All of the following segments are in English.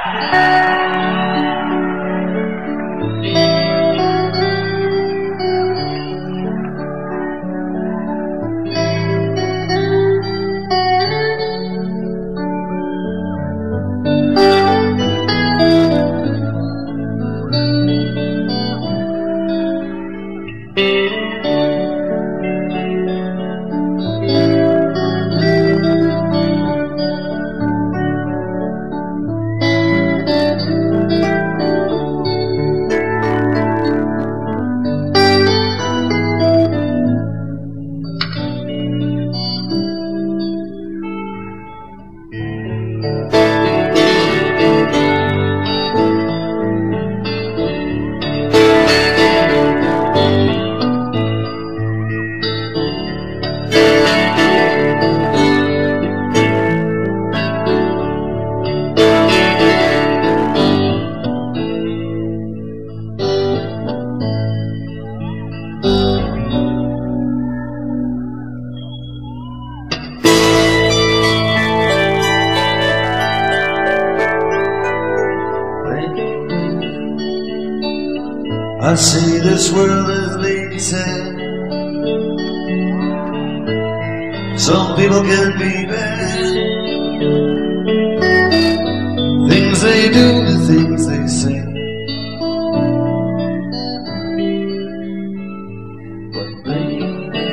I see this world is being sad. Some people can be bad. Things they do, the things they say. But baby,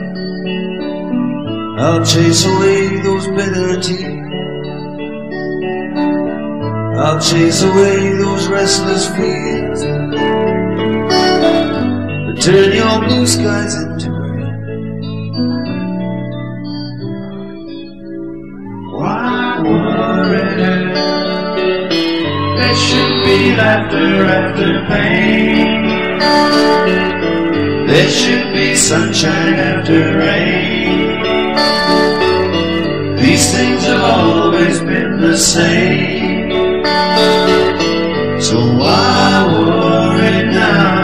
I'll chase away those bitter tears. I'll chase away those restless fears. Turn your blue skies into rain. Why worry? There should be laughter after pain. There should be sunshine after rain. These things have always been the same. So why worry now?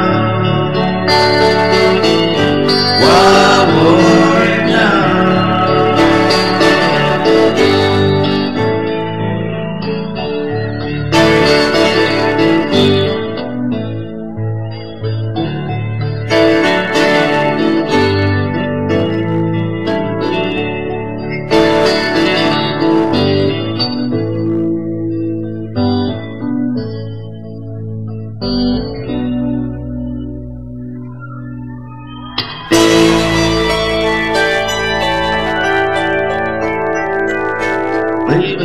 Baby,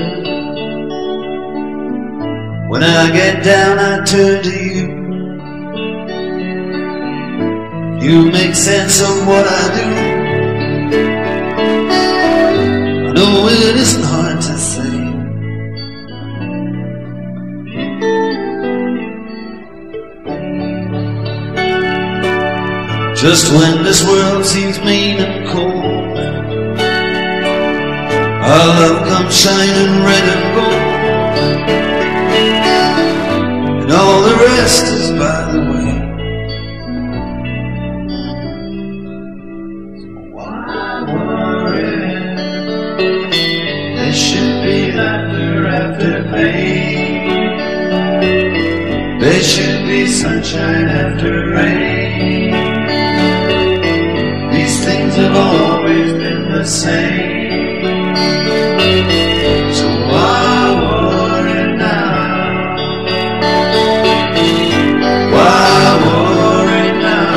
when I get down I turn to you. You make sense of what I do. I know it isn't hard to say. Just when this world seems mean and cold, our love comes shining red and gold, and all the rest is by the way. So why worry? There should be laughter after pain. There should be sunshine after rain. These things have always been the same. So why worry now? Why worry now?